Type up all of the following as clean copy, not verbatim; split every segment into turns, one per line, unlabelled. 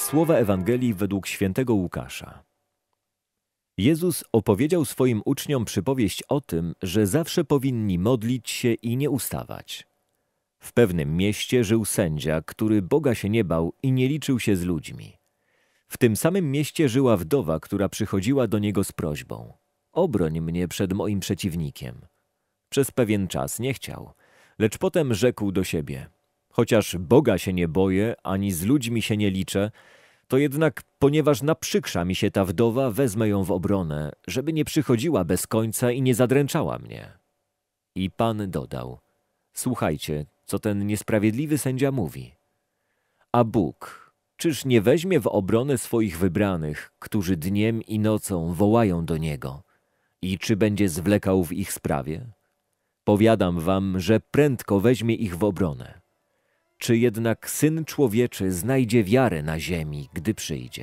Słowa Ewangelii według świętego Łukasza. Jezus opowiedział swoim uczniom przypowieść o tym, że zawsze powinni modlić się i nie ustawać. W pewnym mieście żył sędzia, który Boga się nie bał i nie liczył się z ludźmi. W tym samym mieście żyła wdowa, która przychodziła do niego z prośbą: obroń mnie przed moim przeciwnikiem. Przez pewien czas nie chciał, lecz potem rzekł do siebie: chociaż Boga się nie boję, ani z ludźmi się nie liczę, to jednak, ponieważ naprzykrza mi się ta wdowa, wezmę ją w obronę, żeby nie przychodziła bez końca i nie zadręczała mnie. I Pan dodał: słuchajcie, co ten niesprawiedliwy sędzia mówi. A Bóg, czyż nie weźmie w obronę swoich wybranych, którzy dniem i nocą wołają do Niego? I czy będzie zwlekał w ich sprawie? Powiadam wam, że prędko weźmie ich w obronę. Czy jednak Syn Człowieczy znajdzie wiarę na ziemi, gdy przyjdzie?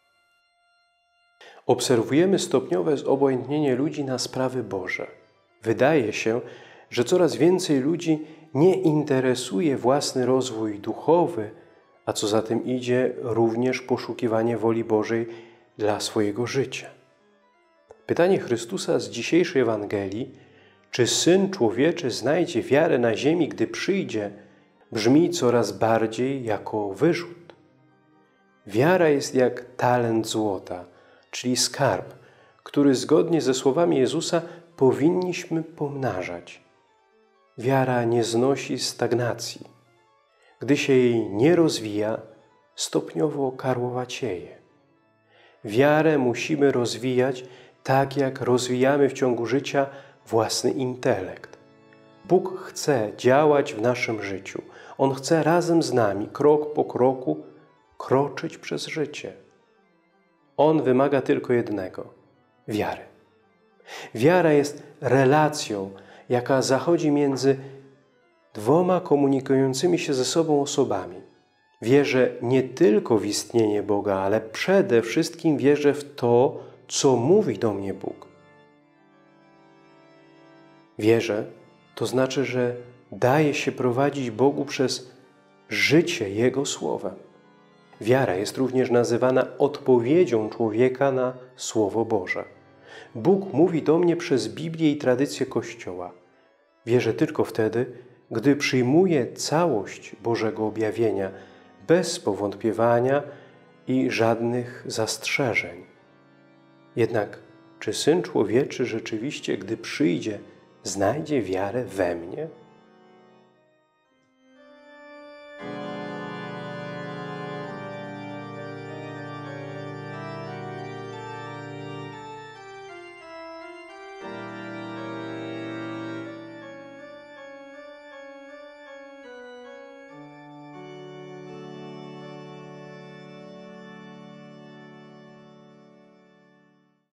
Obserwujemy stopniowe zobojętnienie ludzi na sprawy Boże. Wydaje się, że coraz więcej ludzi nie interesuje własny rozwój duchowy, a co za tym idzie, również poszukiwanie woli Bożej dla swojego życia. Pytanie Chrystusa z dzisiejszej Ewangelii, czy Syn Człowieczy znajdzie wiarę na ziemi, gdy przyjdzie, brzmi coraz bardziej jako wyrzut. Wiara jest jak talent złota, czyli skarb, który zgodnie ze słowami Jezusa powinniśmy pomnażać. Wiara nie znosi stagnacji. Gdy się jej nie rozwija, stopniowo karłowacieje. Wiarę musimy rozwijać tak, jak rozwijamy w ciągu życia własny intelekt. Bóg chce działać w naszym życiu. On chce razem z nami, krok po kroku, kroczyć przez życie. On wymaga tylko jednego – wiary. Wiara jest relacją, jaka zachodzi między dwoma komunikującymi się ze sobą osobami. Wierzę nie tylko w istnienie Boga, ale przede wszystkim wierzę w to, co mówi do mnie Bóg. Wierzę, to znaczy, że daje się prowadzić Bogu przez życie Jego Słowem. Wiara jest również nazywana odpowiedzią człowieka na Słowo Boże. Bóg mówi do mnie przez Biblię i tradycję Kościoła. Wierzę tylko wtedy, gdy przyjmuję całość Bożego objawienia, bez powątpiewania i żadnych zastrzeżeń. Jednak czy Syn Człowieczy rzeczywiście, gdy przyjdzie, znajdzie wiarę we mnie?